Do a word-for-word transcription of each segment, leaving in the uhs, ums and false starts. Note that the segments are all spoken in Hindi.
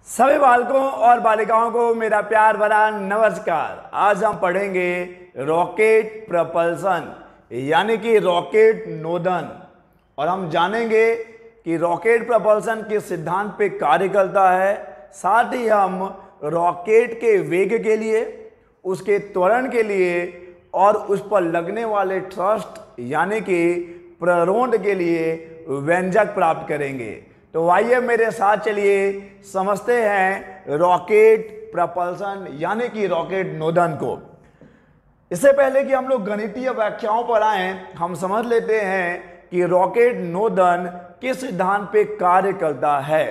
सभी बालकों और बालिकाओं को मेरा प्यार भरा नमस्कार। आज हम पढ़ेंगे रॉकेट प्रपल्सन यानी कि रॉकेट नोदन, और हम जानेंगे कि रॉकेट प्रपल्सन किस सिद्धांत पे कार्य करता है। साथ ही हम रॉकेट के वेग के लिए, उसके त्वरण के लिए और उस पर लगने वाले थ्रस्ट यानी कि प्रारोंड के लिए व्यंजक प्राप्त करेंगे। तो आइए मेरे साथ चलिए समझते हैं रॉकेट प्रपल्सन यानी कि रॉकेट नोदन को। इससे पहले कि हम लोग गणितीय व्याख्याओं पर आएं, हम समझ लेते हैं कि रॉकेट नोदन किस सिद्धांत पे कार्य करता है।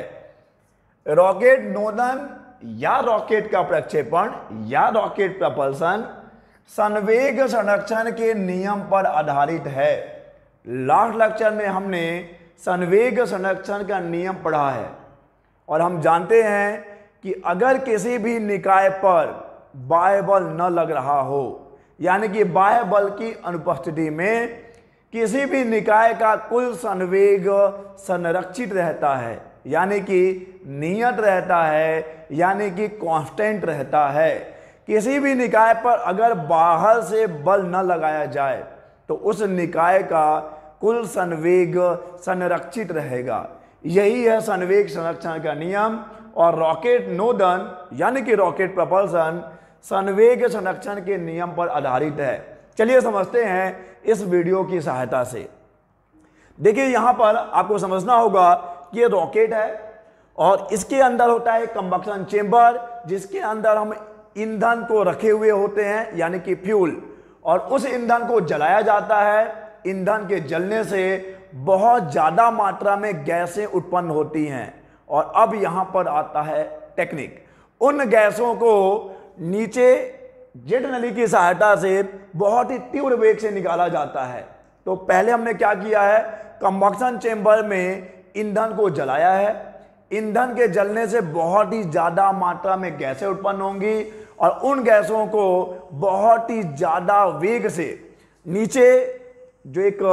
रॉकेट नोदन या रॉकेट का प्रक्षेपण या रॉकेट प्रपल्सन संवेग संरक्षण के नियम पर आधारित है। लास्ट लेक्चर में हमने संवेग संरक्षण का नियम पढ़ा है और हम जानते हैं कि अगर किसी भी निकाय पर बाह्य बल न लग रहा हो, यानी कि बाह्य बल की अनुपस्थिति में किसी भी निकाय का कुल संवेग संरक्षित रहता है, यानी कि नियत रहता है, यानी कि कांस्टेंट रहता है। किसी भी निकाय पर अगर बाहर से बल न लगाया जाए तो उस निकाय का कुल संवेग संरक्षित रहेगा। यही है संवेग संरक्षण का नियम। और रॉकेट नोदन यानी कि रॉकेट प्रपल्सन संवेग संरक्षण के नियम पर आधारित है। चलिए समझते हैं इस वीडियो की सहायता से। देखिए यहां पर आपको समझना होगा कि ये रॉकेट है और इसके अंदर होता है कंबक्शन चेंबर, जिसके अंदर हम ईंधन को रखे हुए होते हैं यानी कि फ्यूल, और उस ईंधन को जलाया जाता है। ईंधन के जलने से बहुत ज्यादा मात्रा में गैसें उत्पन्न होती हैं। और अब यहां पर आता है टेक्निक। उन गैसों को नीचे जेट नली की सहायता से बहुत ही तीव्र वेग से निकाला जाता है। तो पहले हमने क्या किया है, कंबक्शन चेंबर में ईंधन को जलाया है। ईंधन के जलने से बहुत ही ज्यादा मात्रा में गैसें उत्पन्न होंगी और उन गैसों को बहुत ही ज्यादा वेग से नीचे जो एक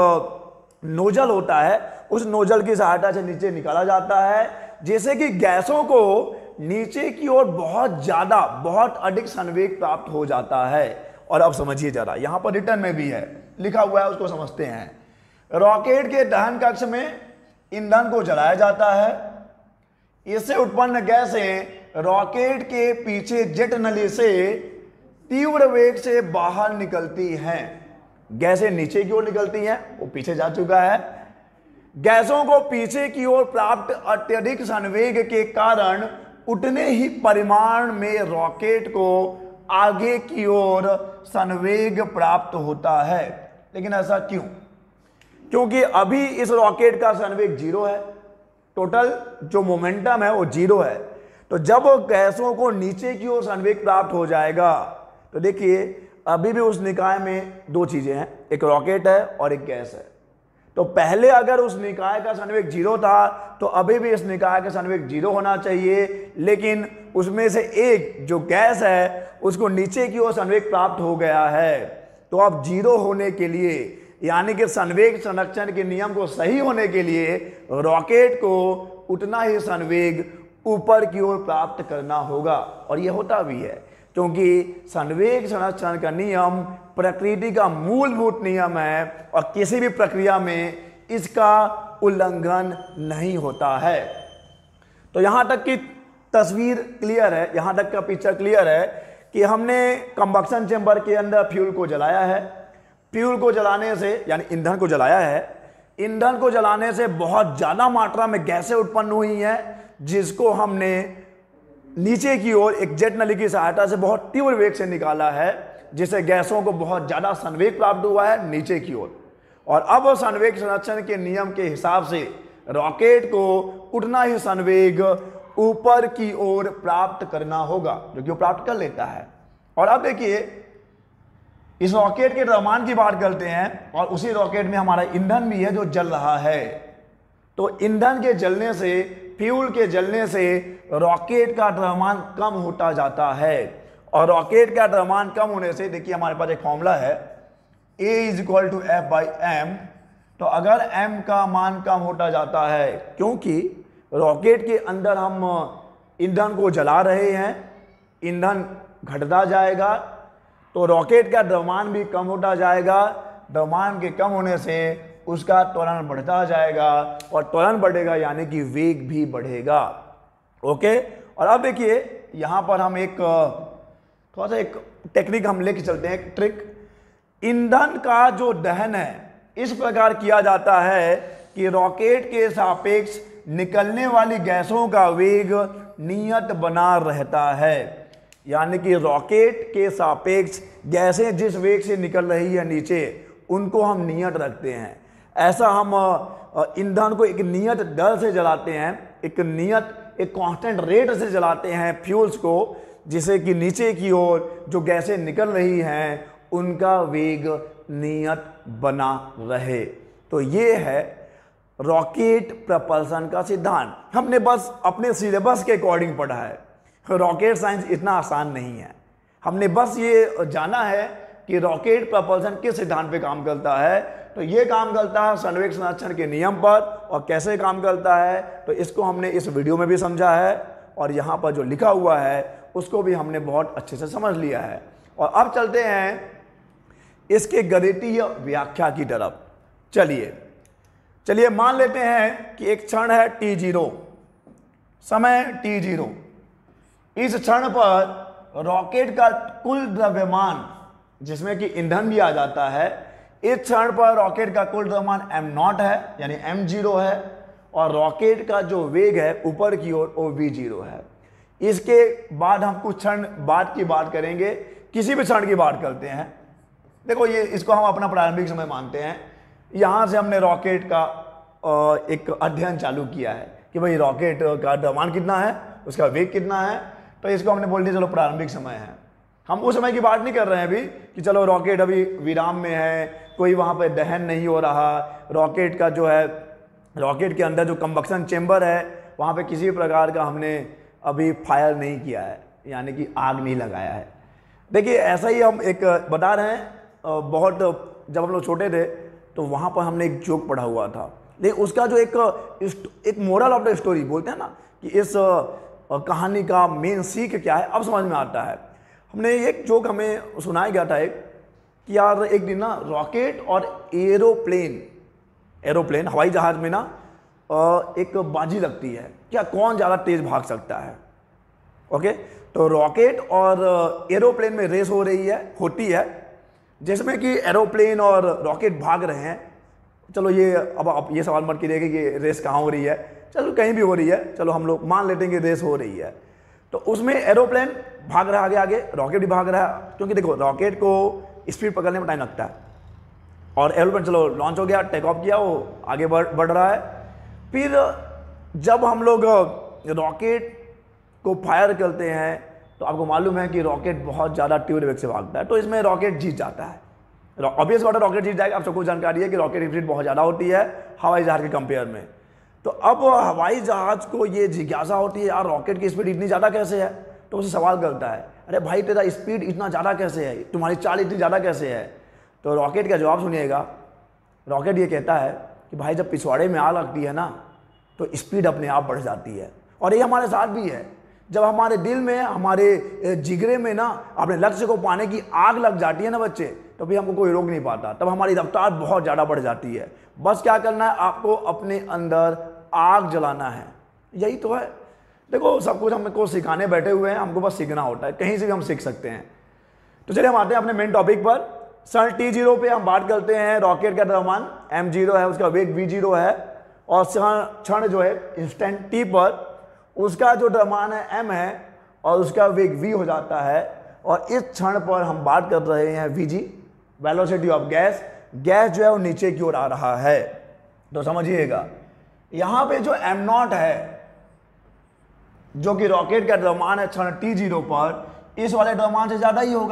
नोजल होता है उस नोजल की सहायता से नीचे निकाला जाता है, जिससे कि गैसों को नीचे की ओर बहुत ज्यादा बहुत अधिक संवेग प्राप्त हो जाता है। और अब समझिए जरा, यहां पर रिटर्न में भी है लिखा हुआ है, उसको समझते हैं। रॉकेट के दहन कक्ष में ईंधन को जलाया जाता है। इससे उत्पन्न गैसें रॉकेट के पीछे जेट नली से तीव्र वेग से बाहर निकलती हैं। गैसें नीचे की ओर निकलती हैं, वो पीछे जा चुका है। गैसों को पीछे की ओर प्राप्त अत्यधिक संवेग के कारण उतने ही परिमाण में रॉकेट को आगे की ओर संवेग प्राप्त होता है। लेकिन ऐसा क्यों? क्योंकि अभी इस रॉकेट का संवेग जीरो है, टोटल जो मोमेंटम है वो जीरो है। तो जब गैसों को नीचे की ओर संवेग प्राप्त हो जाएगा तो देखिए अभी भी उस निकाय में दो चीजें हैं, एक रॉकेट है और एक गैस है। तो पहले अगर उस निकाय का संवेग जीरो था तो अभी भी इस निकाय का संवेग जीरो होना चाहिए, लेकिन उसमें से एक जो गैस है उसको नीचे की ओर संवेग प्राप्त हो गया है। तो अब जीरो होने के लिए, यानी कि संवेग संरक्षण के नियम को सही होने के लिए रॉकेट को उतना ही संवेग ऊपर की ओर प्राप्त करना होगा। और यह होता भी है, क्योंकि संवेग संरक्षण का नियम प्रकृति का मूलभूत नियम है और किसी भी प्रक्रिया में इसका उल्लंघन नहीं होता है। तो यहां तक की तस्वीर क्लियर है, यहां तक का पिक्चर क्लियर है कि हमने कंबक्शन चेंबर के अंदर फ्यूल को जलाया है। फ्यूल को जलाने से यानी ईंधन को जलाया है। ईंधन को जलाने से बहुत ज्यादा मात्रा में गैसें उत्पन्न हुई हैं, जिसको हमने नीचे की ओर एक जेट नली की सहायता से बहुत तीव्र वेग से निकाला है, जिससे गैसों को बहुत ज्यादा संवेग प्राप्त हुआ है नीचे की ओर। और अब संवेग संरक्षण के नियम के हिसाब से रॉकेट को उतना ही संवेग ऊपर की ओर प्राप्त करना होगा, जो कि वो प्राप्त कर लेता है। और अब देखिए इस रॉकेट के द्रव्यमान की बात करते हैं और उसी रॉकेट में हमारा ईंधन भी है जो जल रहा है। तो ईंधन के जलने से, फ्यूल के जलने से रॉकेट का द्रव्यमान कम होता जाता है। और रॉकेट का द्रव्यमान कम होने से देखिए हमारे पास एक फॉर्मूला है, A is equal to F by M. तो अगर m का मान कम होता जाता है, क्योंकि रॉकेट के अंदर हम ईंधन को जला रहे हैं, ईंधन घटता जाएगा तो रॉकेट का द्रव्यमान भी कम होता जाएगा। द्रव्यमान के कम होने से उसका त्वरण बढ़ता जाएगा और त्वरण बढ़ेगा यानी कि वेग भी बढ़ेगा। ओके, और अब देखिए यहां पर हम एक थोड़ा सा एक टेक्निक हम लेके चलते हैं, एक ट्रिक। ईंधन का जो दहन है इस प्रकार किया जाता है कि रॉकेट के सापेक्ष निकलने वाली गैसों का वेग नियत बना रहता है। यानी कि रॉकेट के सापेक्ष गैसें जिस वेग से निकल रही है नीचे, उनको हम नियत रखते हैं। ऐसा हम ईंधन को एक नियत दर से जलाते हैं, एक नियत एक कांस्टेंट रेट से जलाते हैं फ्यूल्स को, जिससे कि नीचे की ओर जो गैसें निकल रही हैं उनका वेग नियत बना रहे। तो ये है रॉकेट प्रपल्सन का सिद्धांत। हमने बस अपने सिलेबस के अकॉर्डिंग पढ़ा है, रॉकेट साइंस इतना आसान नहीं है। हमने बस ये जाना है कि रॉकेट प्रपल्सन किस सिद्धांत पे काम करता है। तो ये काम करता है संवेग संरक्षण के नियम पर, और कैसे काम करता है तो इसको हमने इस वीडियो में भी समझा है, और यहाँ पर जो लिखा हुआ है उसको भी हमने बहुत अच्छे से समझ लिया है। और अब चलते हैं इसके गणितीय व्याख्या की तरफ। चलिए चलिए मान लेते हैं कि एक क्षण है टी जीरो, समय टी जीरो। इस क्षण पर रॉकेट का कुल द्रव्यमान, जिसमें कि ईंधन भी आ जाता है, इस क्षण पर रॉकेट का कुल द्रव्यमान एम नॉट है यानी एम जीरो है, और रॉकेट का जो वेग है ऊपर की ओर वो वी जीरो है। इसके बाद हम कुछ क्षण बाद की बात करेंगे, किसी भी क्षण की बात करते हैं। देखो ये इसको हम अपना प्रारंभिक समय मानते हैं। यहाँ से हमने रॉकेट का एक अध्ययन चालू किया है कि भाई रॉकेट का द्रव्यमान कितना है, उसका वेग कितना है, तो इसको हमने बोल दिया चलो प्रारंभिक समय है। हम उस समय की बात नहीं कर रहे हैं अभी कि चलो रॉकेट अभी विराम में है, कोई वहाँ पे दहन नहीं हो रहा, रॉकेट का जो है रॉकेट के अंदर जो कंबक्शन चेंबर है वहाँ पे किसी प्रकार का हमने अभी फायर नहीं किया है, यानी कि आग नहीं लगाया है। देखिए ऐसा ही हम एक बता रहे हैं, बहुत जब हम लोग छोटे थे तो वहाँ पर हमने एक जोक पढ़ा हुआ था, लेकिन उसका जो एक एक मोरल ऑफ द स्टोरी बोलते हैं ना कि इस कहानी का मेन सीख क्या है, अब समझ में आता है। हमने एक जोक हमें सुनाया गया था एक कि यार एक दिन ना रॉकेट और एरोप्लेन एरोप्लेन हवाई जहाज में ना एक बाजी लगती है, क्या कौन ज़्यादा तेज भाग सकता है। ओके, तो रॉकेट और एरोप्लेन में रेस हो रही है होती है जिसमें कि एरोप्लेन और रॉकेट भाग रहे हैं। चलो ये अब आप ये सवाल मत कीजिएगा कि रेस कहाँ हो रही है, चलो कहीं भी हो रही है, चलो हम लोग मान लेते हैं कि रेस हो रही है। तो उसमें एरोप्लेन भाग रहा है आगे आगे, रॉकेट भी भाग रहा है, क्योंकि देखो रॉकेट को स्पीड पकड़ने में टाइम लगता है, और एरोप्लेन चलो लॉन्च हो गया, टेक ऑफ किया, वो आगे बढ़ बढ़ रहा है। फिर जब हम लोग रॉकेट को फायर करते हैं तो आपको मालूम है कि रॉकेट बहुत ज़्यादा तीव्र वेग से भागता है, तो इसमें रॉकेट जीत जाता है। ऑब्वियस बात है रॉकेट जीत जाएगा। आप सबको जानकारी है कि रॉकेट की स्पीड बहुत ज़्यादा होती है हवाई जहाज के कंपेयर में। तो अब हवाई जहाज को ये जिज्ञासा होती है यार रॉकेट की स्पीड इतनी ज़्यादा कैसे है, तो उसे सवाल करता है अरे भाई तेरा स्पीड इतना ज़्यादा कैसे है, तुम्हारी चाल इतनी ज़्यादा कैसे है। तो रॉकेट का जवाब सुनिएगा, रॉकेट ये कहता है कि भाई जब पिछवाड़े में आग लगती है ना तो स्पीड अपने आप बढ़ जाती है। और ये हमारे साथ भी है, जब हमारे दिल में हमारे जिगरे में ना अपने लक्ष्य को पाने की आग लग जाती है ना बच्चे, तो भी हमको कोई रोक नहीं पाता, तब हमारी रफ्तार बहुत ज़्यादा बढ़ जाती है। बस क्या करना है, आपको अपने अंदर आग जलाना है, यही तो है। देखो सब कुछ हमको सिखाने बैठे हुए हैं, हमको बस सीखना होता है, कहीं से भी हम सीख सकते हैं। तो चलिए हम आते हैं अपने मेन टॉपिक पर। क्षण टी जीरो पे हम बात करते हैं, रॉकेट का द्रव्यमान एम जीरो है, उसका वेग वी जीरो है, और क्षण जो है इंस्टेंट टी पर उसका जो द्रव्यमान है एम है और उसका वेग वी हो जाता है। और इस क्षण पर हम बात कर रहे हैं V G, velocity of gas. Gas जो है वो नीचे की ओर आ रहा है, तो समझिएगा यहां पे जो एम नॉट है जो कि रॉकेट का द्रव्यमान है क्षण टी जीरो पर, इस वाले द्रव्यमान से ज्यादा ही होगा,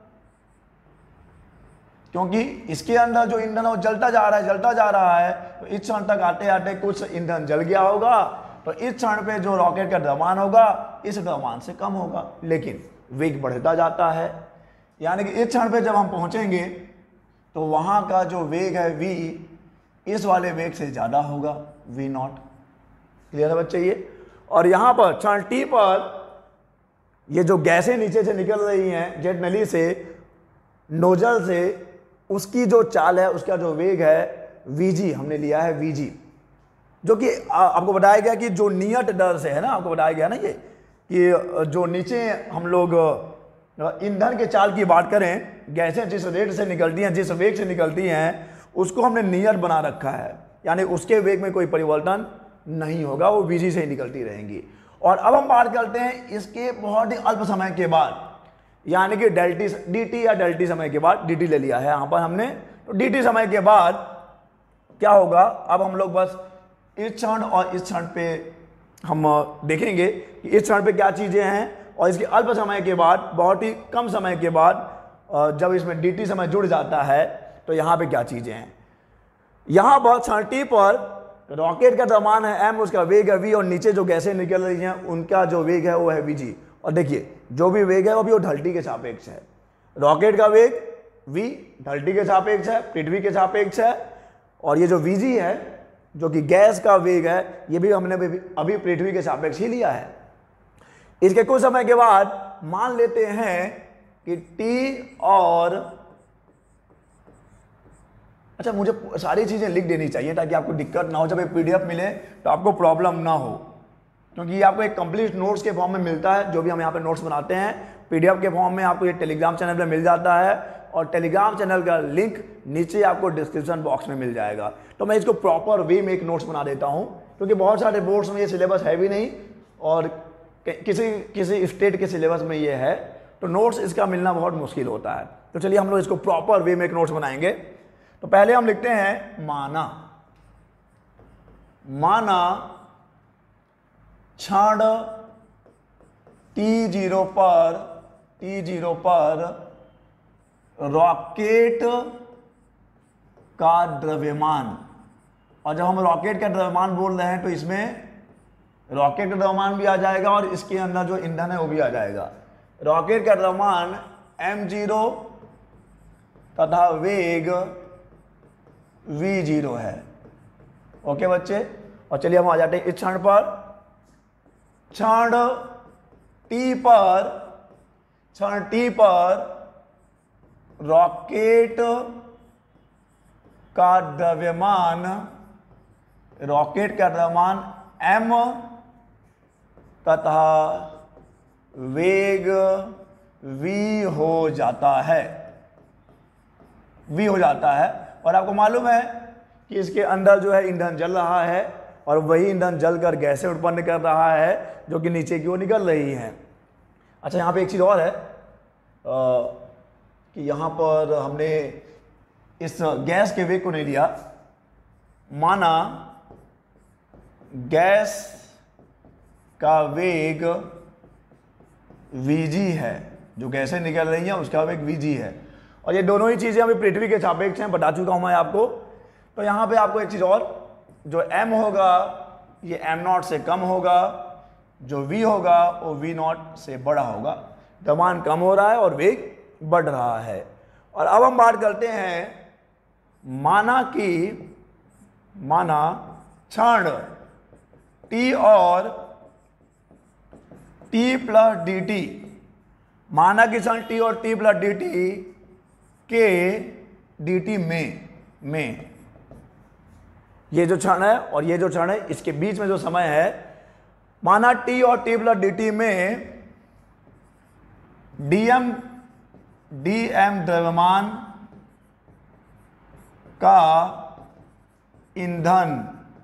क्योंकि इसके अंदर जो ईंधन है वो जलता जा रहा है जलता जा रहा है। तो इस क्षण तक आते आते कुछ ईंधन जल गया होगा, तो इस क्षण पे जो रॉकेट का द्रव्यमान होगा इस द्रव्यमान से कम होगा, लेकिन वेग बढ़ता जाता है। यानी कि इस क्षण पे जब हम पहुंचेंगे तो वहां का जो वेग है v इस वाले वेग से ज्यादा होगा, वी नॉट। क्लियर है बच्चे ये। और यहां पर क्षण टी पर ये जो गैसें नीचे से निकल रही हैं जेट नली से, नोजल से, उसकी जो चाल है, उसका जो वेग है वीजी हमने लिया है वीजी, जो कि आपको बताया गया कि जो नियत दर से है ना, आपको बताया गया ना ये कि जो नीचे हम लोग ईंधन के चाल की बात करें, गैसें जिस रेट से निकलती हैं, जिस वेग से निकलती हैं, उसको हमने नियत बना रखा है, यानी उसके वेग में कोई परिवर्तन नहीं होगा, वो वीजी से ही निकलती रहेंगी। और अब हम बात करते हैं इसके बहुत ही अल्प समय के बाद, यानी कि डेल्टी डीटी या डेल्टी समय के बाद, डीटी ले लिया है यहां पर हमने, तो डीटी समय के बाद क्या होगा, अब हम लोग बस इस क्षण और इस क्षण पे हम देखेंगे कि इस क्षण पे क्या चीजें हैं, और इसके अल्प समय के बाद, बहुत ही कम समय के बाद जब इसमें डीटी समय जुड़ जाता है तो यहाँ पे क्या चीजें हैं। यहाँ पर क्षण टी पर रॉकेट का द्रव्यमान है एम, उसका वेग है वी, और नीचे जो गैसें निकल रही हैं उनका जो वेग है वो है वीजी। और देखिए जो भी वेग है वो भी वो ढलती के सापेक्ष है, रॉकेट का वेग वी ढलती के सापेक्ष है, पृथ्वी के सापेक्ष है, और ये जो वीजी है जो कि गैस का वेग है, ये भी हमने अभी पृथ्वी के सापेक्ष ही लिया है। इसके कुछ समय के बाद मान लेते हैं कि टी और, अच्छा मुझे सारी चीजें लिख देनी चाहिए ताकि आपको दिक्कत ना हो, जब ये पीडीएफ मिले तो आपको प्रॉब्लम ना हो, क्योंकि ये आपको एक कंप्लीट नोट्स के फॉर्म में मिलता है। जो भी हम यहाँ पे नोट्स बनाते हैं पीडीएफ के फॉर्म में आपको ये टेलीग्राम चैनल पे मिल जाता है, और टेलीग्राम चैनल का लिंक नीचे आपको डिस्क्रिप्शन बॉक्स में मिल जाएगा। तो मैं इसको प्रॉपर वे में एक नोट्स बना देता हूँ, क्योंकि बहुत सारे बोर्ड्स में ये सिलेबस है भी नहीं, और किसी किसी स्टेट के सिलेबस में ये है, तो नोट्स इसका मिलना बहुत मुश्किल होता है। तो चलिए हम लोग इसको प्रॉपर वे में एक नोट्स बनाएंगे। तो पहले हम लिखते हैं माना, माना क्षण टी जीरो पर टी जीरो पर रॉकेट का द्रव्यमान, और जब हम रॉकेट का द्रव्यमान बोल रहे हैं तो इसमें रॉकेट का द्रव्यमान भी आ जाएगा और इसके अंदर जो ईंधन है वो भी आ जाएगा। रॉकेट का द्रव्यमान एम जीरो तथा वेग वी जीरो है। ओके बच्चे, और चलिए हम आ जाते हैं इस क्षण पर, क्षण टी पर क्षण टी पर रॉकेट का द्रव्यमान रॉकेट का द्रव्यमान एम तथा वेग वी हो जाता है, वी हो जाता है। और आपको मालूम है कि इसके अंदर जो है ईंधन जल रहा है, और वही ईंधन जलकर गैसें उत्पन्न कर रहा है जो कि नीचे की ओर निकल रही हैं। अच्छा यहाँ पे एक चीज़ और है आ, कि यहाँ पर हमने इस गैस के वेग को नहीं लिया, माना गैस का वेग वीजी है, जो गैसें निकल रही हैं उसका वेग वीजी है, और ये दोनों ही चीज़ें अभी पृथ्वी के सापेक्ष हैं, बता चुका हूं मैं आपको। तो यहाँ पे आपको एक चीज़ और, जो m होगा ये m नॉट से कम होगा, जो v होगा वो v नॉट से बड़ा होगा। द्रव्यमान कम हो रहा है और वेग बढ़ रहा है। और अब हम बात करते हैं माना कि माना क्षण t और t प्लस डी टी, माना कि क्षण t और t प्लस डी टी के डी टी में में ये जो क्षण है और ये जो क्षण है इसके बीच में जो समय है, माना t और t प्लस डी टी में dm dm द्रव्यमान का ईंधन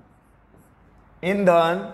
ईंधन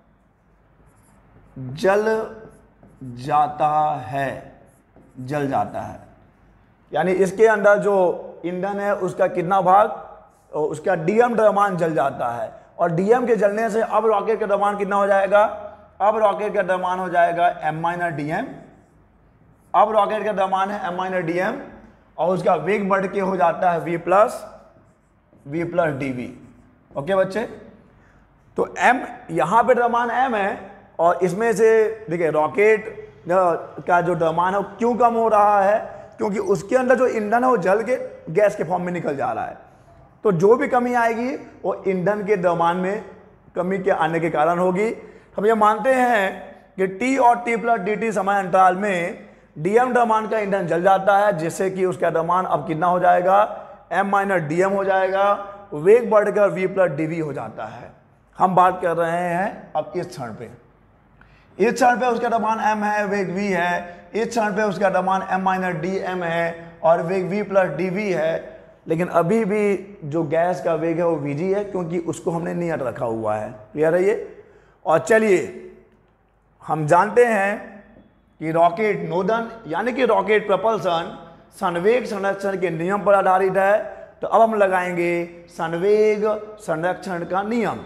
जल जाता है जल जाता है यानी इसके अंदर जो ईंधन है उसका कितना भाग, उसका डीएम द्रव्यमान जल जाता है। और डीएम के जलने से अब रॉकेट का द्रव्यमान कितना हो जाएगा, अब रॉकेट का द्रव्यमान हो जाएगा एम माइनस डी एम। अब रॉकेट का द्रव्यमान है एम माइनस डी एम और उसका वेग बढ़ के हो जाता है V plus V plus D V. Okay बच्चे, तो एम यहां पे द्रव्यमान एम है और इसमें से देखिए रॉकेट का जो द्रव्यमान है वो क्यों कम हो रहा है, क्योंकि उसके अंदर जो ईंधन है वो जल के गैस के फॉर्म में निकल जा रहा है। तो जो भी कमी आएगी वो ईंधन के द्रव्यमान में कमी के आने के कारण होगी। हम ये मानते हैं कि टी और टी प्लस डी टी समय अंतराल में डीएम द्रव्यमान का ईंधन जल जाता है, जिससे कि उसका द्रव्यमान अब कितना हो जाएगा, एम माइनस डी एम हो जाएगा, वेग बढ़कर वी प्लस डी वी हो जाता है। हम बात कर रहे हैं अब इस क्षण पे, इस क्षण पे उसका द्रव्यमान एम है, वेग वी है, इस क्षण पे उसका द्रव्यमान एम माइनस डी एम है और वेग वी प्लस डी वी है। लेकिन अभी भी जो गैस का वेग है वो वीजी है, क्योंकि उसको हमने नियत रखा हुआ है। क्लियर है ये। और चलिए हम जानते हैं कि रॉकेट नोदन यानी कि रॉकेट प्रपल्सन संवेग संरक्षण के नियम पर आधारित है। तो अब हम लगाएंगे संवेग संरक्षण का नियम।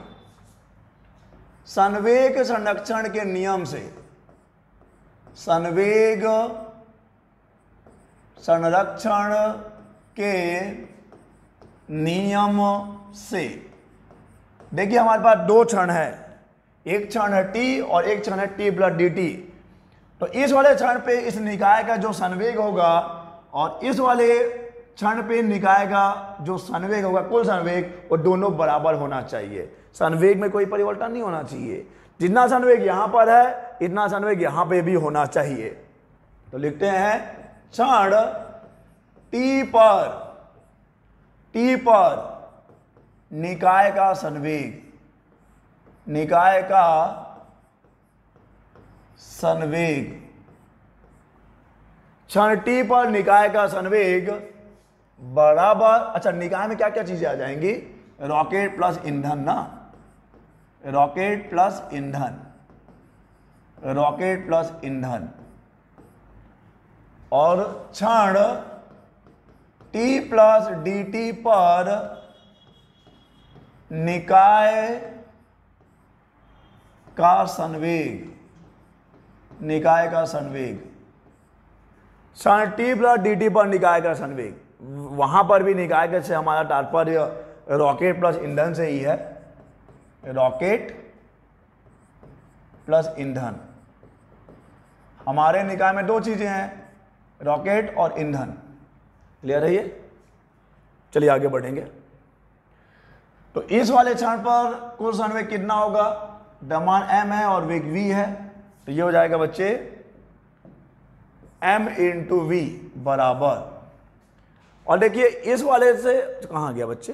संवेग संरक्षण के नियम से, संवेग संरक्षण के नियम से देखिए हमारे पास दो क्षण है, एक क्षण है टी और एक क्षण है टी प्लस डी टी। तो इस वाले क्षण पे इस निकाय का जो संवेग होगा और इस वाले क्षण पे निकाय का जो संवेग होगा, कुल संवेग, वो दोनों बराबर होना चाहिए। संवेग में कोई परिवर्तन नहीं होना चाहिए। जितना संवेग यहां पर है इतना संवेग यहां पे भी होना चाहिए। तो लिखते हैं क्षण टी पर, टी पर निकाय का संवेग, निकाय का संवेग, क्षण टी पर निकाय का संवेग बराबर, अच्छा निकाय में क्या क्या चीजें आ जाएंगी, रॉकेट प्लस ईंधन ना, रॉकेट प्लस ईंधन, रॉकेट प्लस ईंधन, और क्षण टी प्लस डी टी पर निकाय का संवेग, निकाय का संवेग, क्षण टी प्लस डी टी पर निकाय का संवेग। वहां पर भी निकाय के से हमारा तात्पर्य रॉकेट प्लस ईंधन से ही है, रॉकेट प्लस ईंधन। हमारे निकाय में दो चीजें हैं, रॉकेट और ईंधन। क्लियर है ये। चलिए आगे बढ़ेंगे। तो इस वाले क्षण पर कुल संवेग कितना होगा, द्रव्यमान m है और वेग v है। तो ये हो जाएगा बच्चे m इंटू वी बराबर, और देखिए इस वाले से कहां गया बच्चे,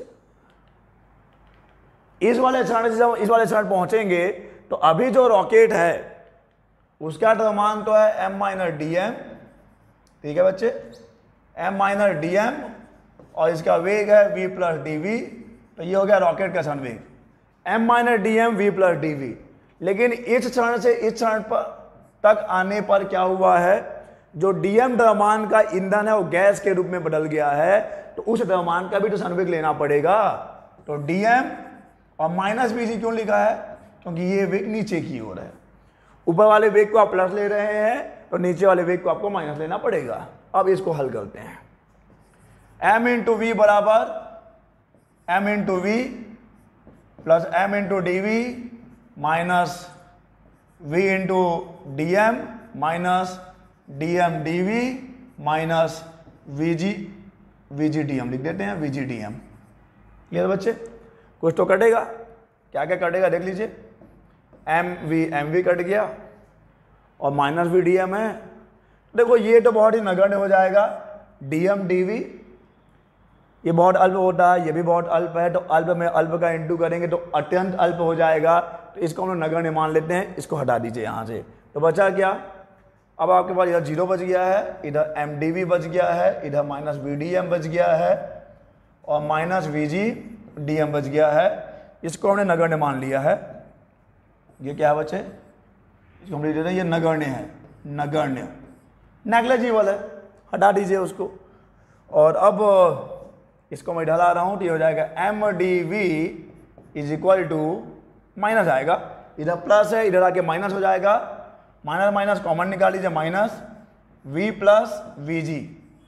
इस वाले क्षण से जब इस वाले क्षण पहुंचेंगे तो अभी जो रॉकेट है उसका द्रव्यमान तो है m माइनस डी एम, ठीक है बच्चे, m माइनस डी एम, और इसका वेग है v प्लस डी वी। तो ये हो गया रॉकेट का संवेग, m minus D M V plus D V. लेकिन इस क्षण से इस क्षण पर तक आने पर क्या हुआ है, जो डीएम द्रव्यमान का ईंधन है वो गैस के रूप में बदल गया है। तो उस द्रव्यमान का भी तो संवेग लेना पड़ेगा। तो डीएम और माइनस वीजी क्यों लिखा है, क्योंकि ये वेग नीचे की ओर है। ऊपर वाले वेग को आप प्लस ले रहे हैं तो नीचे वाले वेग को आपको माइनस लेना पड़ेगा। अब इसको हल करते हैं। m इंटू वी बराबर m into V plus m into D V minus v into D M minus D M D V minus V G V G D M लिख देते हैं, V G D M. Clear बच्चे। कुछ तो कटेगा, क्या क्या कटेगा देख लीजिए, M V M V cut गया और माइनस वी डी एम है। देखो ये तो बहुत ही नगण्य हो जाएगा, डी एम डी वी ये बहुत अल्प होता है, ये भी बहुत अल्प है। तो अल्प में अल्प का इंटू करेंगे तो अत्यंत अल्प हो जाएगा। तो इसको हम लोग नगण्य मान लेते हैं, इसको हटा दीजिए यहाँ से। तो बचा क्या, अब आपके पास इधर जीरो बच गया है, इधर एम डी वी बच गया है, इधर माइनस वी डी एम बच गया है और minus V G D M बच गया है। इसको हमने नगण्य मान लिया है। ये क्या है बच्चे, इसको हम लिख देते हैं ये नगण्य है, नगण्य नेग्लिजिबल है, हटा दीजिए उसको। और अब इसको मैं ढला रहा हूं तो ये हो जाएगा M D V is equal to, minus आएगा, इधर प्लस है इधर आके माइनस हो जाएगा, माइनस माइनस कॉमन निकाल लीजिए, minus V plus V G,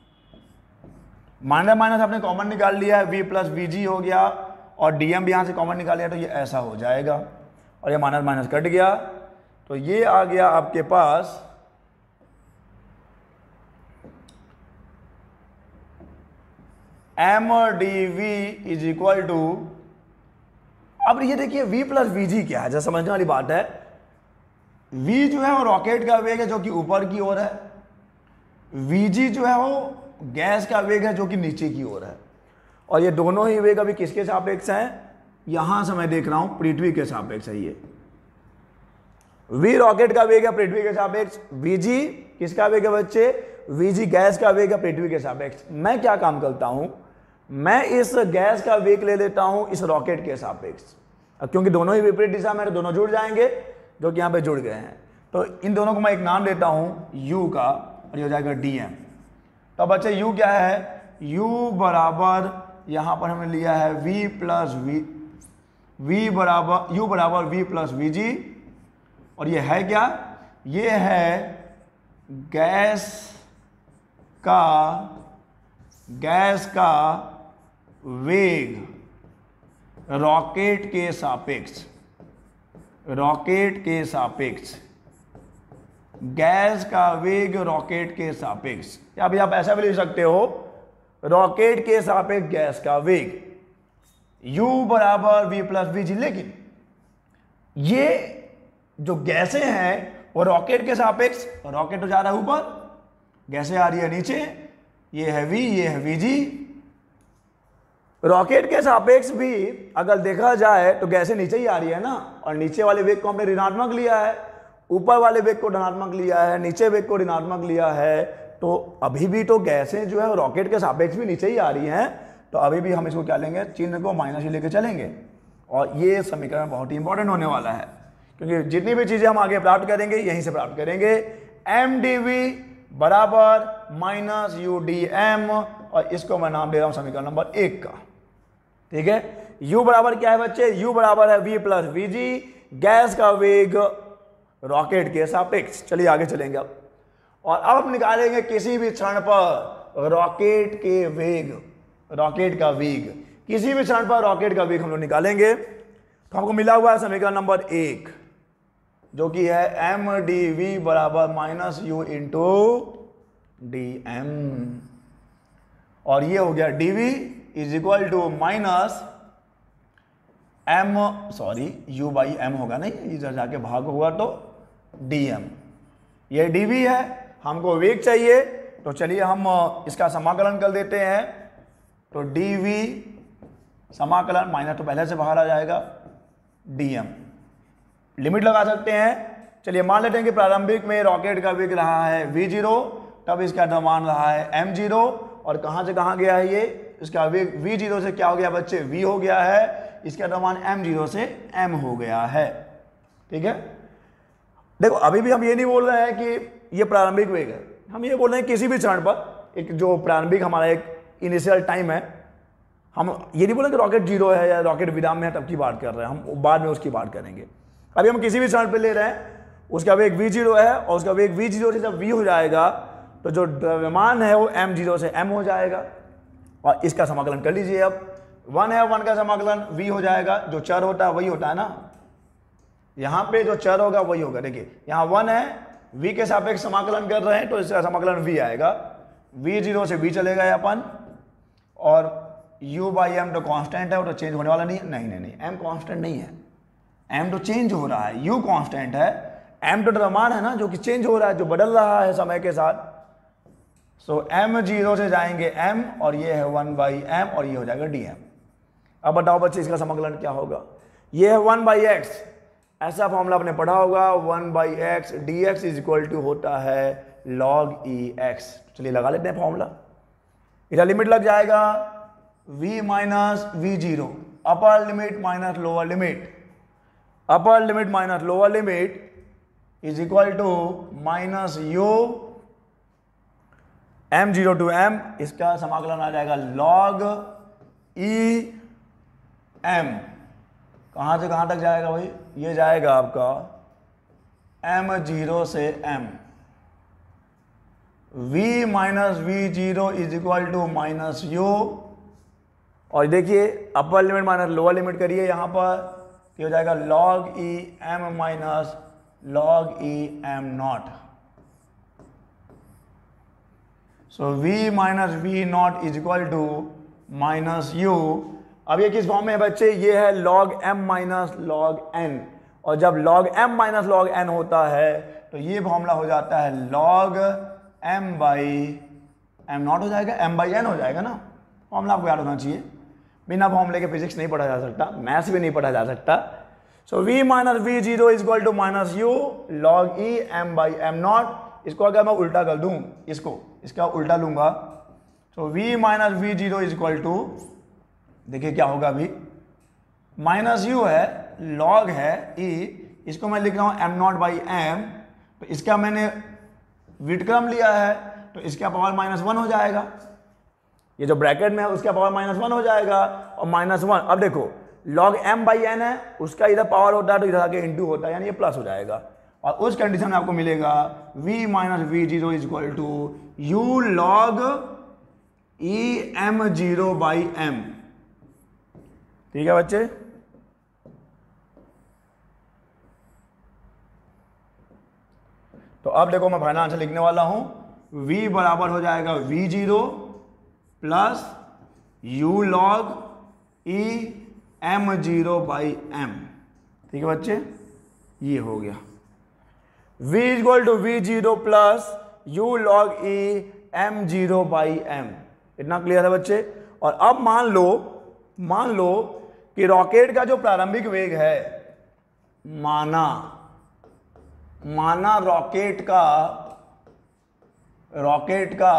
minus minus आपने कॉमन निकाल लिया है, वी प्लस वी जी हो गया और डी एम भी यहाँ से कॉमन निकाल लिया। तो ये ऐसा हो जाएगा और ये माइनस माइनस कट गया। तो ये आ गया आपके पास M D V is equal to, अब ये देखिए v प्लस वी जी क्या है, जैसा समझने वाली बात है। v जो है वो रॉकेट का वेग है जो कि ऊपर की ओर है, vg जो है वो गैस का वेग है जो कि नीचे की ओर है। और ये दोनों ही वेग अभी किसके सापेक्ष हैं? यहां से मैं देख रहा हूं पृथ्वी के सापेक्ष है। ये v रॉकेट का वेग है पृथ्वी के सापेक्ष, vg किसका वेग है बच्चे? vg गैस का वेग है पृथ्वी के सापेक्ष। मैं क्या काम करता हूं, मैं इस गैस का वेग ले लेता हूं इस रॉकेट के सापेक्ष, क्योंकि दोनों ही विपरीत दिशा में, दोनों जुड़ जाएंगे जो कि यहां पे जुड़ गए हैं। तो इन दोनों को मैं एक नाम देता हूं u का, और ये हो जाएगा dm। तो बच्चे u क्या है? u बराबर यहां पर हमने लिया है v प्लस वी v बराबर u बराबर v प्लस वी जी। और ये है क्या? ये है गैस का गैस का वेग रॉकेट के सापेक्ष, रॉकेट के सापेक्ष, गैस का वेग रॉकेट के सापेक्ष। या भी आप ऐसा भी लिख सकते हो, रॉकेट के सापेक्ष गैस का वेग, u बराबर v प्लस वी जी। लेकिन ये जो गैसें हैं वो रॉकेट के सापेक्ष, रॉकेट तो जा रहा है ऊपर, गैसें आ रही है नीचे, ये है v, ये है vg। रॉकेट के सापेक्ष भी अगर देखा जाए तो गैसें नीचे ही आ रही है ना, और नीचे वाले वेग को हमने ऋणात्मक लिया है, ऊपर वाले वेग को धनात्मक लिया है, नीचे वेग को ऋणात्मक लिया है। तो अभी भी तो गैसें जो है रॉकेट के सापेक्ष भी नीचे ही आ रही हैं। तो अभी भी हम इसको क्या लेंगे? चिन्ह को माइनस ही लेके चलेंगे। और ये समीकरण बहुत ही इंपॉर्टेंट होने वाला है, क्योंकि जितनी भी चीजें हम आगे प्राप्त करेंगे यहीं से प्राप्त करेंगे। एम डी वी बराबर माइनस यू डी एम, और इसको मैं नाम दे रहा हूं समीकरण नंबर एक का। ठीक है, u बराबर क्या है बच्चे? u बराबर है v plus V G, gas का वेग रॉकेट के सापेक्ष। चलिए आगे चलेंगे अब, और अब हम निकालेंगे किसी भी क्षण पर रॉकेट के वेग, रॉकेट का वेग, किसी भी क्षण पर रॉकेट का वेग हम लोग निकालेंगे। तो हमको मिला हुआ है समीकरण नंबर एक, जो कि है एम डी वी बराबर minus U into D M, और ये हो गया D V is equal to minus M, sorry U by M होगा नहीं, इधर जाके भाग होगा तो डी एम। ये डी वी है, हमको वेग चाहिए, तो चलिए हम इसका समाकलन कर देते हैं। तो डी वी समाकलन माइनस तो पहले से बाहर आ जाएगा, डी एम लिमिट लगा सकते हैं। चलिए मान लेते हैं कि प्रारंभिक में रॉकेट का वेग रहा है वी जीरो, तब इसका द्रव्यमान रहा है एम जीरो, और कहां से कहां गया है ये? इसका वेग वी जीरो से क्या हो गया बच्चे? v हो गया है, इसका द्रव्यमान एम जीरो से m हो गया है। ठीक है, देखो अभी भी हम ये नहीं बोल रहे हैं कि ये प्रारंभिक वेग है, हम ये बोल रहे हैं किसी भी क्षण पर एक जो प्रारंभिक हमारा एक इनिशियल टाइम है, हम ये नहीं बोले कि रॉकेट जीरो है या रॉकेट विराम में है तब की बात कर रहे हैं, हम बाद में उसकी बात करेंगे। अभी हम किसी भी क्षण पे ले रहे हैं, उसका वेग वी जीरो है, और उसका वेग वी जीरो से जब v हो जाएगा तो जो द्रव्यमान है वो m जीरो से m हो जाएगा। और इसका समाकलन कर लीजिए, अब वन है, वन का समाकलन v हो जाएगा, जो चर होता है वही होता है ना, यहाँ पे जो चर होगा वही होगा। देखिए यहाँ वन है, v के सापेक्ष समाकलन कर रहे हैं तो इसका समाकलन v आएगा, v जीरो से v चलेगा अपन, और u बाई एम तो कांस्टेंट है, वो तो चेंज होने वाला नहीं है। नहीं नहीं नहीं m कांस्टेंट नहीं है, m तो चेंज हो रहा है, u कांस्टेंट है, m तो द्रव्यमान है ना जो कि चेंज हो रहा है, जो बदल रहा है समय के साथ। सो so, m जीरो से जाएंगे m, और ये है वन बाई एम, और ये हो जाएगा डी एम। अब बताओ बच्चे इसका समाकलन क्या होगा? ये है वन बाई एक्स, ऐसा फॉर्मूला आपने पढ़ा होगा, one by X D X is equal to होता है लॉग ई एक्स। चलिए लगा लेते हैं फॉर्मूला, इधर लिमिट लग जाएगा v minus V zero, upper limit minus lower limit, upper limit minus lower limit is equal to minus U M zero to M, इसका समाकलन आ जाएगा लॉग ई एम। कहां से कहां तक जाएगा भाई? ये जाएगा आपका एम जीरो से M, v minus V zero is equal to minus U, और देखिए upper limit minus lower limit करिए यहाँ पर, ये हो जाएगा log E M minus log E M not. So v minus V not is equal to minus U. अब ये किस फॉर्म में है बच्चे? ये है log m minus log n, और जब log M minus log N होता है तो ये फॉर्मूला हो जाता है log M by M not हो जाएगा, एम बाई एन हो जाएगा ना। फॉर्मूला आपको याद होना चाहिए, बिना फॉर्मूले के फिजिक्स नहीं पढ़ा जा सकता, मैथ्स भी नहीं पढ़ा जा सकता। So v minus V zero is equal to minus U log E M by M not. इसको अगर मैं उल्टा कर दूं, इसको इसका उल्टा लूंगा, तो v minus V zero is equal to, देखिए क्या होगा, अभी माइनस यू है, लॉग है e, इसको मैं लिख रहा हूं एम नॉट बाई एम, तो इसका मैंने व्युत्क्रम लिया है तो इसका पावर माइनस वन हो जाएगा, ये जो ब्रैकेट में है उसका पावर माइनस वन हो जाएगा, और माइनस वन, अब देखो लॉग एम बाई एन है, उसका इधर पावर होता है तो इधर आके इंटू होता है, यानी ये प्लस हो जाएगा, और उस कंडीशन में आपको मिलेगा v minus V zero is equal to U log E M zero by M. ठीक है बच्चे, तो अब देखो मैं फाइनल आंसर लिखने वाला हूं, v बराबर हो जाएगा V zero plus U log E M zero by M. ठीक है बच्चे, ये हो गया v equal to V zero plus U log E M zero by M. इतना क्लियर है बच्चे। और अब मान लो मान लो कि रॉकेट का जो प्रारंभिक वेग है, माना माना रॉकेट का रॉकेट का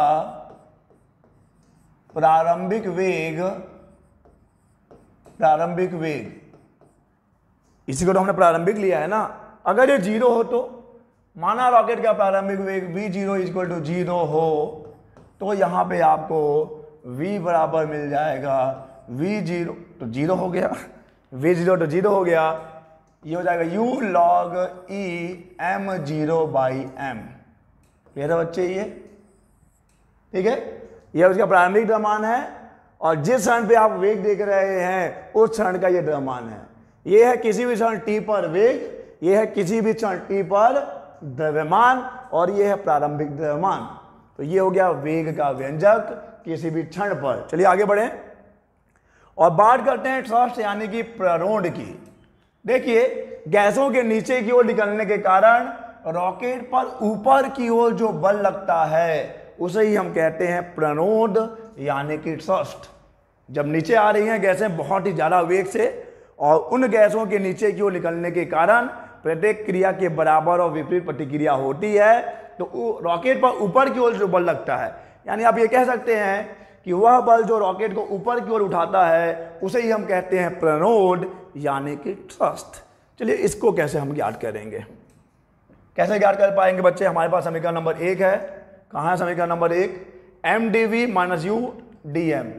प्रारंभिक वेग प्रारंभिक वेग इसी को तो हमने प्रारंभिक लिया है ना। अगर ये जीरो हो तो माना रॉकेट का प्रारंभिक वेग v zero equal to zero हो तो यहां पे आपको v बराबर मिल जाएगा v जीरो तो जीरो हो गया, v जीरो तो जीरो हो गया, ये हो जाएगा u log e m zero by M. Clear है बच्चे ये? ठीक है, ये उसका प्रारंभिक द्रव्यमान है और जिस क्षण पे आप वेग देख रहे हैं उस क्षण का ये द्रव्यमान है। ये है किसी भी क्षण t पर वेग, ये है किसी भी क्षण t पर द्रव्यमान, और ये है प्रारंभिक द्रव्यमान। तो ये हो गया वेग का व्यंजक किसी भी क्षण पर। चलिए आगे बढ़े और बात करते हैं थ्रस्ट यानी कि प्रारूढ़ की। देखिए, गैसों के नीचे की ओर निकलने के कारण रॉकेट पर ऊपर की ओर जो बल लगता है उसे ही हम कहते हैं प्रारूढ़ यानी कि थ्रस्ट। जब नीचे आ रही हैं गैसें बहुत ही ज्यादा वेग से और उन गैसों के नीचे की ओर निकलने के कारण प्रत्येक क्रिया के बराबर और विपरीत प्रतिक्रिया होती है, तो रॉकेट पर ऊपर की ओर जो बल लगता है, यानी आप ये कह सकते हैं कि वह बल जो रॉकेट को ऊपर की ओर उठाता है उसे ही हम कहते हैं प्रारूढ़ यानी कि थ्रस्ट। चलिए इसको कैसे हम ज्ञात करेंगे, कैसे ज्ञात कर पाएंगे बच्चे? हमारे पास समीकरण नंबर एक है। कहाँ है समीकरण नंबर एक? M D V minus U D M,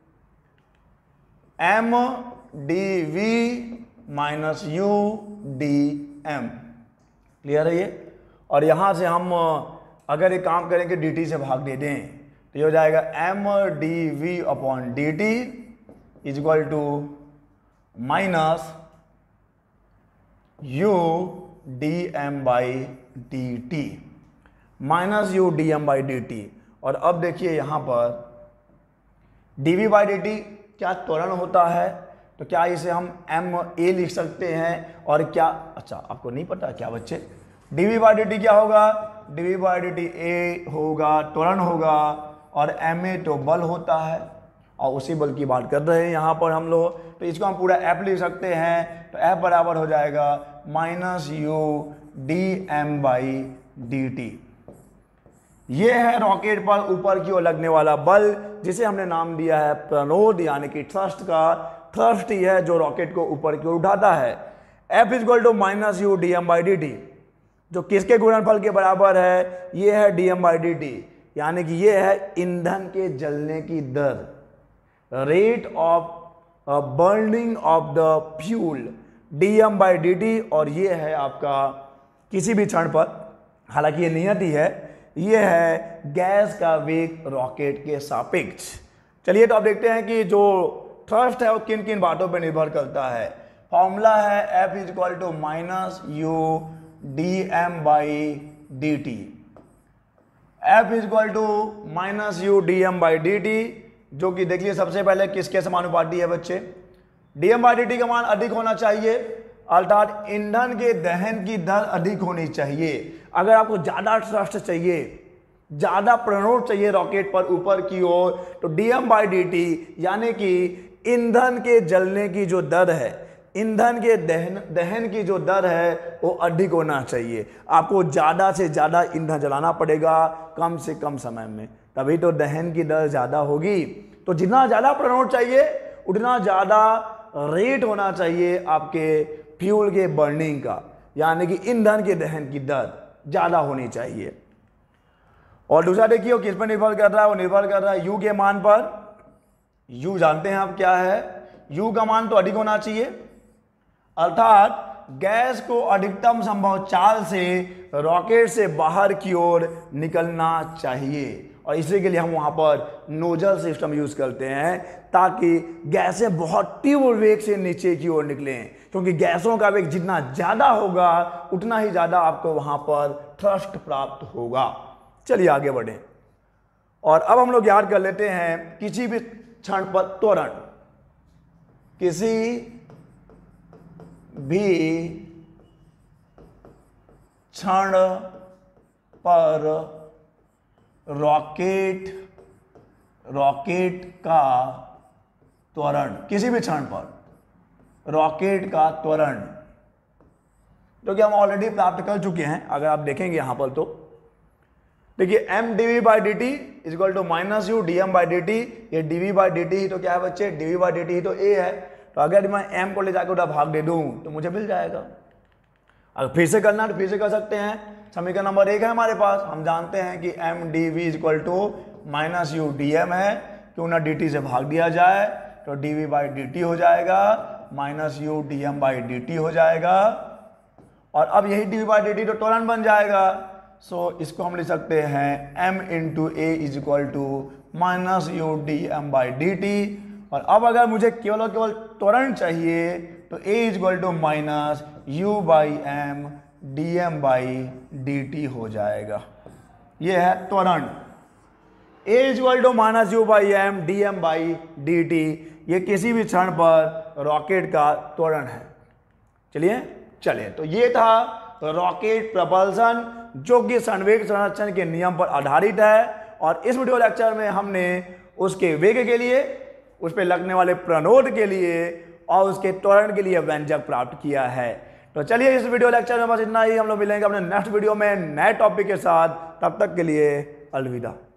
M D V minus U D M. Clear है ये? और यहां से हम अगर एक काम करेंगे dt से भाग दे दें तो ये हो जाएगा M D V upon D T is equal to minus U D M by D T, minus U D M by D T. और अब देखिए यहां पर D V by D T क्या त्वरण होता है, तो क्या इसे हम एम ए लिख सकते हैं? और क्या, अच्छा आपको नहीं पता क्या बच्चे, D V by D T क्या होगा? D V by D T A होगा, त्वरण होगा, और एम ए तो बल होता है, और उसी बल की बात कर रहे हैं यहाँ पर हम लोग। तो इसको हम पूरा एफ लिख सकते हैं, तो एफ बराबर हो जाएगा minus U D M by D T. ये है रॉकेट पर ऊपर की ओर लगने वाला बल, जिसे हमने नाम दिया है प्रारूढ़ यानी कि थ्रस्ट का। थ्रस्ट ही है जो रॉकेट को ऊपर की ओर उठाता है। F is equal to minus U D M by D T, जो किसके गुणनफल के बराबर है? ये है D M by D T, यानी कि ये है ईंधन के जलने की दर, rate of burning of the fuel, D M by D T. और ये है आपका किसी भी क्षण पर, हालांकि ये नियति है, ये है गैस का वेग रॉकेट के सापेक्ष। चलिए तो आप देखते हैं कि जो थ्रस्ट है वो किन किन बातों पर निर्भर करता है। फॉर्मूला है F is equal to minus U D M by D T. F is equal to minus U D M by D T, जो कि देख लीजिए सबसे पहले किसके समानुपाती है बच्चे? D M by D T का मान अधिक होना चाहिए अर्थात ईंधन के दहन की दर अधिक होनी चाहिए। अगर आपको ज्यादा थ्रस्ट चाहिए, ज्यादा प्रणोट चाहिए रॉकेट पर ऊपर की ओर, तो डीएम बाई डी टी यानी कि ईंधन के जलने की जो दर है, ईंधन के दहन दहन की जो दर है वो अधिक होना चाहिए। आपको ज्यादा से ज्यादा ईंधन जलाना पड़ेगा कम से कम समय में, तभी तो दहन की दर ज्यादा होगी। तो जितना ज्यादा प्रणोट चाहिए उतना ज्यादा रेट होना चाहिए आपके फ्यूल के बर्निंग का, यानी कि ईंधन के दहन की दर ज्यादा होनी चाहिए। और दूसरा देखिए वो किस पर निर्भर कर रहा है, वो निर्भर कर रहा है यू के मान पर। यू जानते हैं आप क्या है, यू का मान तो अधिक होना चाहिए, अर्थात गैस को अधिकतम संभव चाल से रॉकेट से बाहर की ओर निकलना चाहिए। और इसी के लिए हम वहां पर नोजल सिस्टम यूज करते हैं ताकि गैसें बहुत तीव्र वेग से नीचे की ओर निकलें, क्योंकि गैसों का वेग जितना ज्यादा होगा उतना ही ज्यादा आपको वहां पर थ्रस्ट प्राप्त होगा। चलिए आगे बढ़ें और अब हम लोग याद कर लेते हैं किसी भी क्षण पर त्वरण, किसी भी क्षण पर रॉकेट रॉकेट का त्वरण, किसी भी क्षण पर रॉकेट का त्वरण जो कि हम ऑलरेडी प्राप्त कर चुके हैं। अगर आप देखेंगे यहां पर तो देखिए M D V by D T is equal to minus U D M by D T. ये D V by D T ही तो क्या है बच्चे, D V by D T ही तो ए है। तो अगर मैं एम को ले जाकर उधर भाग दे दूं तो मुझे मिल जाएगा। अगर फिर से करना तो फिर से कर सकते हैं। समीकरण नंबर एक है हमारे पास, हम जानते हैं कि M D V is equal to minus U D M है, क्यों ना डी टी से भाग दिया जाए तो D V by D T हो जाएगा, minus U D M by D T हो जाएगा। और अब यही D V by D T तो त्वरण बन जाएगा। सो so, इसको हम लिख सकते हैं m into A is equal to minus U D M by D T. और अब अगर मुझे केवल और केवल त्वरण चाहिए तो a is equal to minus U by M D M by D T हो जाएगा। ये है त्वरण, a is equal to minus U by M D M by D T. ये किसी भी क्षण पर रॉकेट का त्वरण है। चलिए चलिए तो ये था रॉकेट प्रपल्सन जो कि संवेग संरक्षण के नियम पर आधारित है। और इस वीडियो लेक्चर में हमने उसके वेग के लिए, उस पर लगने वाले प्रणोद के लिए और उसके त्वरण के लिए व्यंजक प्राप्त किया है। तो चलिए इस वीडियो लेक्चर में बस इतना ही। हम लोग मिलेंगे अपने नेक्स्ट वीडियो में नए टॉपिक के साथ। तब तक के लिए अलविदा।